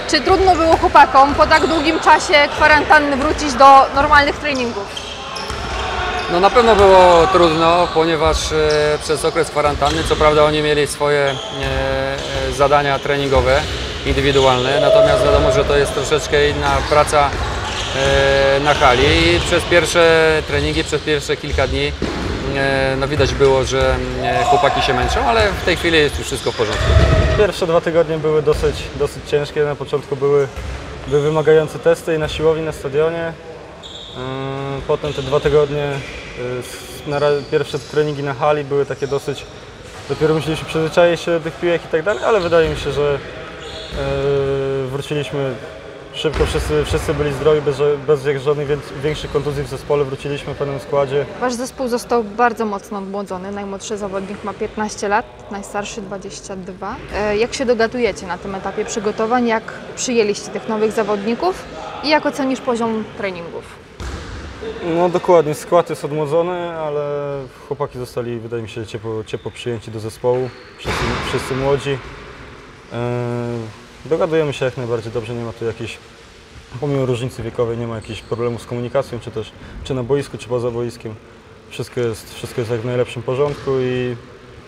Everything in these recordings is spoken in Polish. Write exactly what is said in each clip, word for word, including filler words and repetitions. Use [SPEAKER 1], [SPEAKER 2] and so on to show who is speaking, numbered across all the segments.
[SPEAKER 1] Czy trudno było chłopakom po tak długim czasie kwarantanny wrócić do normalnych treningów?
[SPEAKER 2] No na pewno było trudno, ponieważ e, przez okres kwarantanny, co prawda oni mieli swoje e, e, zadania treningowe, indywidualne, natomiast wiadomo, że to jest troszeczkę inna praca e, na hali i przez pierwsze treningi, przez pierwsze kilka dni e, no widać było, że e, chłopaki się męczą, ale w tej chwili jest już wszystko w porządku.
[SPEAKER 3] Pierwsze dwa tygodnie były dosyć, dosyć ciężkie, na początku były, były wymagające testy i na siłowni, na stadionie. Potem te dwa tygodnie, na pierwsze treningi na hali były takie dosyć, dopiero musieliśmy przyzwyczaić się do tych piłek i tak dalej, ale wydaje mi się, że wróciliśmy szybko, wszyscy, wszyscy byli zdrowi, bez, bez żadnych większych kontuzji w zespole, wróciliśmy w pełnym składzie.
[SPEAKER 1] Wasz zespół został bardzo mocno odmłodzony, najmłodszy zawodnik ma piętnaście lat, najstarszy dwadzieścia dwa. Jak się dogadujecie na tym etapie przygotowań, jak przyjęliście tych nowych zawodników i jak ocenisz poziom treningów?
[SPEAKER 3] No dokładnie, skład jest odmłodzony, ale chłopaki zostali, wydaje mi się, ciepło, ciepło przyjęci do zespołu, wszyscy, wszyscy młodzi. Yy, dogadujemy się jak najbardziej dobrze, nie ma tu jakiejś, pomimo różnicy wiekowej, nie ma jakichś problemów z komunikacją, czy też czy na boisku, czy poza boiskiem. Wszystko jest, wszystko jest jak w najlepszym porządku i,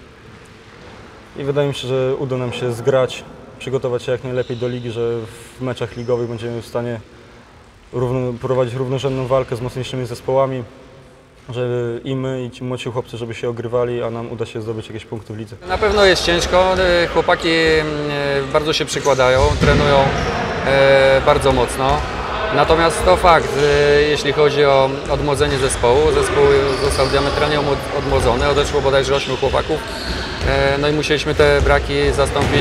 [SPEAKER 3] i wydaje mi się, że uda nam się zgrać, przygotować się jak najlepiej do ligi, że w meczach ligowych będziemy w stanie Równo, prowadzić równorzędną walkę z mocniejszymi zespołami, żeby i my, i ci młodsi chłopcy, żeby się ogrywali, a nam uda się zdobyć jakieś punkty w lidze.
[SPEAKER 2] Na pewno jest ciężko, chłopaki bardzo się przykładają, trenują bardzo mocno. Natomiast to fakt, jeśli chodzi o odmłodzenie zespołu, zespół został diametralnie odmłodzony, odeszło bodajże ośmiu chłopaków. No i musieliśmy te braki zastąpić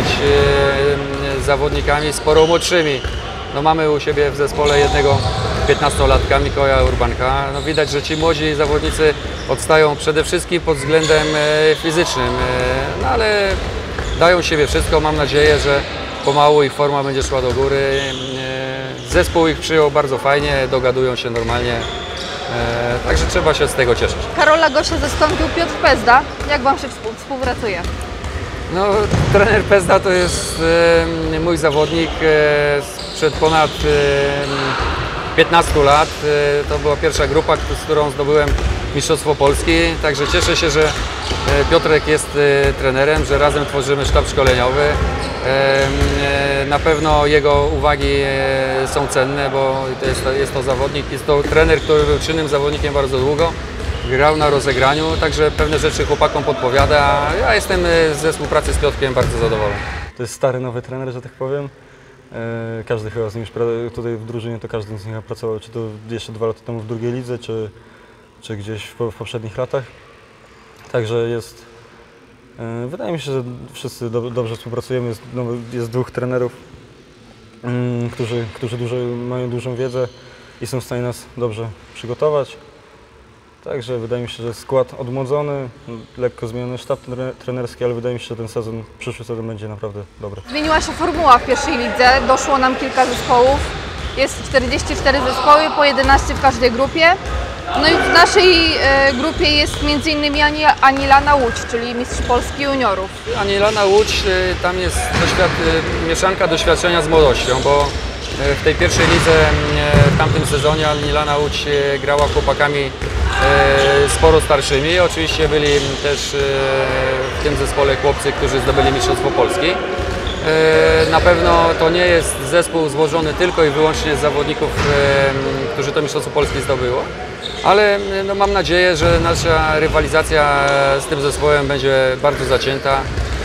[SPEAKER 2] zawodnikami sporo młodszymi. No mamy u siebie w zespole jednego piętnastolatka, Mikołaja Urbanka. No widać, że ci młodzi zawodnicy odstają przede wszystkim pod względem fizycznym, no ale dają siebie wszystko. Mam nadzieję, że pomału ich forma będzie szła do góry. Zespół ich przyjął bardzo fajnie, dogadują się normalnie, także trzeba się z tego cieszyć.
[SPEAKER 1] Karola Gosia zastąpił Piotr Pezda. Jak Wam się współpracuje?
[SPEAKER 2] No, trener Pezda to jest e, mój zawodnik e, sprzed ponad e, piętnastu lat. E, to była pierwsza grupa, z którą zdobyłem Mistrzostwo Polski, także cieszę się, że e, Piotrek jest e, trenerem, że razem tworzymy sztab szkoleniowy. E, e, na pewno jego uwagi e, są cenne, bo to jest, jest to zawodnik, jest to trener, który był czynnym zawodnikiem bardzo długo. Grał na rozegraniu, także pewne rzeczy chłopakom podpowiada, a ja jestem ze współpracy z Piotrkiem bardzo zadowolony.
[SPEAKER 3] To jest stary, nowy trener, że tak powiem. Każdy chyba z nim tutaj w drużynie, to każdy z nich pracował, czy to jeszcze dwa lata temu w drugiej lidze, czy, czy gdzieś w, w poprzednich latach. Także jest, wydaje mi się, że wszyscy do, dobrze współpracujemy, jest, no, jest dwóch trenerów, którzy, którzy dużo, mają dużą wiedzę i są w stanie nas dobrze przygotować. Także wydaje mi się, że skład odmłodzony, lekko zmieniony sztab trenerski, ale wydaje mi się, że ten sezon, przyszły sezon będzie naprawdę dobry.
[SPEAKER 1] Zmieniła się formuła w pierwszej lidze, doszło nam kilka zespołów, jest czterdzieści cztery zespoły, po jedenaście w każdej grupie. No i w naszej e, grupie jest między innymi Anilana Łódź, czyli mistrz Polski juniorów.
[SPEAKER 2] Anilana Łódź, tam jest doświad mieszanka doświadczenia z młodością, bo w tej pierwszej lidze w tamtym sezonie Anilana Łódź grała chłopakami sporo starszymi. Oczywiście byli też w tym zespole chłopcy, którzy zdobyli Mistrzostwo Polski. Na pewno to nie jest zespół złożony tylko i wyłącznie z zawodników, którzy to Mistrzostwo Polski zdobyło, ale no, mam nadzieję, że nasza rywalizacja z tym zespołem będzie bardzo zacięta,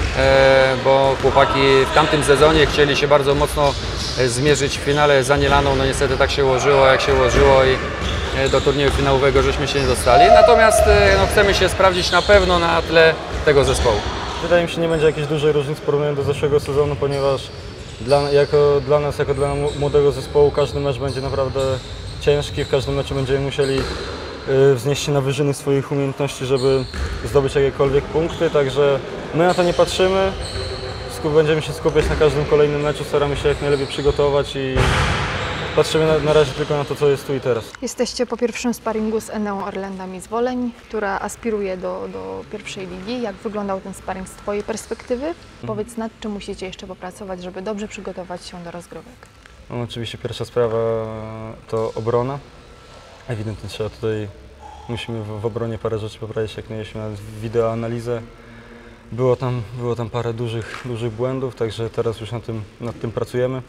[SPEAKER 2] bo chłopaki w tamtym sezonie chcieli się bardzo mocno zmierzyć w finale z Anilaną. No niestety tak się ułożyło, jak się ułożyło i do turnieju finałowego żeśmy się nie dostali. Natomiast no, chcemy się sprawdzić na pewno na tle tego zespołu.
[SPEAKER 3] Wydaje mi się, że nie będzie jakiejś dużej różnicy w porównaniu do zeszłego sezonu, ponieważ dla, jako, dla nas, jako dla młodego zespołu, każdy mecz będzie naprawdę ciężki. W każdym meczu będziemy musieli y, wznieść się na wyżyny swoich umiejętności, żeby zdobyć jakiekolwiek punkty. Także my na to nie patrzymy. Będziemy się skupiać na każdym kolejnym meczu, staramy się jak najlepiej przygotować i patrzymy na, na razie tylko na to, co jest tu i teraz.
[SPEAKER 1] Jesteście po pierwszym sparingu z Eneą Orlendami z Woleń, która aspiruje do, do pierwszej ligi. Jak wyglądał ten sparing z Twojej perspektywy? Mhm. Powiedz, nad czym musicie jeszcze popracować, żeby dobrze przygotować się do rozgrywek?
[SPEAKER 3] No, oczywiście pierwsza sprawa to obrona. Ewidentnie trzeba tutaj, musimy w, w obronie parę rzeczy poprawić, jak mieliśmy nawet wideoanalizę. Było tam, było tam parę dużych, dużych błędów, także teraz już nad tym, nad tym pracujemy.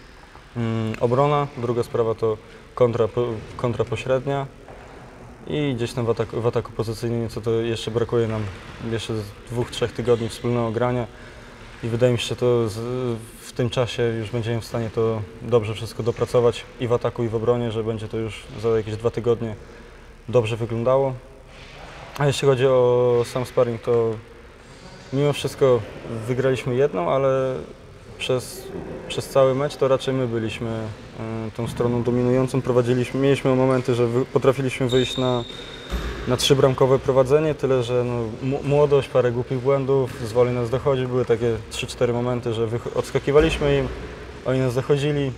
[SPEAKER 3] Mm, obrona, druga sprawa to kontra, kontra pośrednia i gdzieś tam w ataku, w ataku pozycyjnym, co to jeszcze brakuje nam jeszcze dwóch, trzech tygodni wspólnego grania i wydaje mi się, że to z, w tym czasie już będziemy w stanie to dobrze wszystko dopracować i w ataku, i w obronie, że będzie to już za jakieś dwa tygodnie dobrze wyglądało. A jeśli chodzi o sam sparring, to mimo wszystko wygraliśmy jedną, ale przez, przez cały mecz to raczej my byliśmy y, tą stroną dominującą. Prowadziliśmy, mieliśmy momenty, że wy, potrafiliśmy wyjść na, na trzybramkowe prowadzenie, tyle że no, młodość, parę głupich błędów, z Woli nas dochodzi. Były takie trzy cztery momenty, że odskakiwaliśmy im, oni nas dochodzili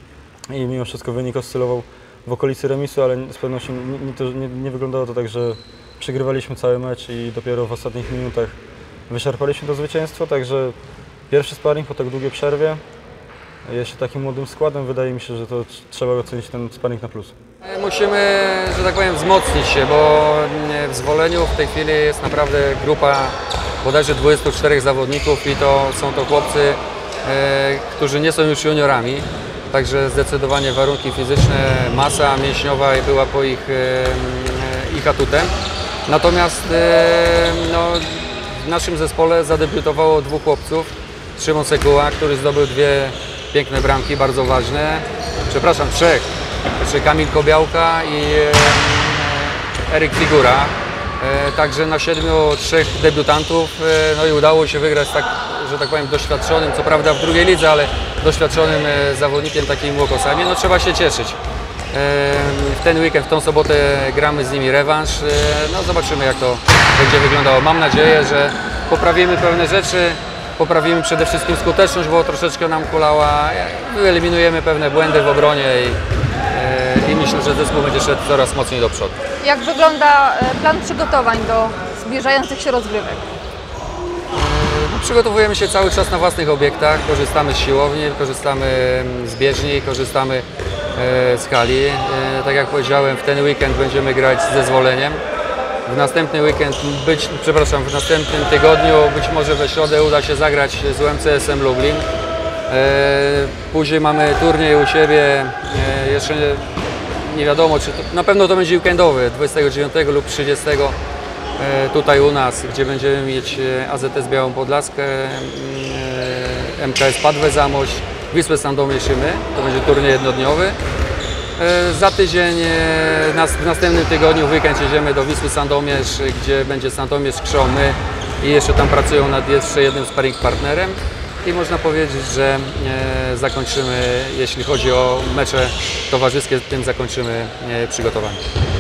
[SPEAKER 3] i mimo wszystko wynik oscylował w okolicy remisu, ale z pewnością nie, nie, to, nie, nie wyglądało to tak, że przegrywaliśmy cały mecz i dopiero w ostatnich minutach wyczerpaliśmy to zwycięstwo, także pierwszy sparring po tak długiej przerwie, jeszcze takim młodym składem, wydaje mi się, że to trzeba ocenić ten sparring na plus.
[SPEAKER 2] Musimy, że tak powiem, wzmocnić się, bo w Zwoleniu w tej chwili jest naprawdę grupa bodajże dwudziestu czterech zawodników i to są to chłopcy, e, którzy nie są już juniorami, także zdecydowanie warunki fizyczne, masa mięśniowa była po ich, e, ich atutem. Natomiast e, no, w naszym zespole zadebiutowało dwóch chłopców. Szymon Sekuła, który zdobył dwie piękne bramki, bardzo ważne. Przepraszam, trzech. Jeszcze Kamil Kobiałka i e, Eryk Figura. E, także na siedmiu trzech debiutantów. E, no i udało się wygrać tak, że tak powiem, doświadczonym, co prawda w drugiej lidze, ale doświadczonym e, zawodnikiem, takimi Łokosami. No trzeba się cieszyć. E, w ten weekend, w tą sobotę gramy z nimi rewanż. E, no zobaczymy, jak to będzie wyglądało. Mam nadzieję, że poprawimy pewne rzeczy. Poprawimy przede wszystkim skuteczność, bo troszeczkę nam kulała. Wyeliminujemy pewne błędy w obronie i, i myślę, że zespół będzie szedł coraz mocniej do przodu.
[SPEAKER 1] Jak wygląda plan przygotowań do zbliżających się rozgrywek?
[SPEAKER 2] No, przygotowujemy się cały czas na własnych obiektach, korzystamy z siłowni, korzystamy z bieżni, korzystamy z hali. Tak jak powiedziałem, w ten weekend będziemy grać ze Zwoleniem. W następny weekend, być, przepraszam, w następnym tygodniu, być może we środę uda się zagrać z U M C S M Lublin. Później mamy turniej u siebie, jeszcze nie wiadomo, czy to, na pewno to będzie weekendowy, dwudziestego dziewiątego lub trzydziestego tutaj u nas, gdzie będziemy mieć A Z S Białą Podlaskę, M K S Padwę Zamość, Wisłę Sandomierz i my. To będzie turniej jednodniowy. Za tydzień, w następnym tygodniu, w weekend jedziemy do Wisły Sandomierz, gdzie będzie Sandomierz, Krzą, my i jeszcze tam pracują nad jeszcze jednym sparring partnerem. I można powiedzieć, że zakończymy, jeśli chodzi o mecze towarzyskie, tym zakończymy przygotowanie.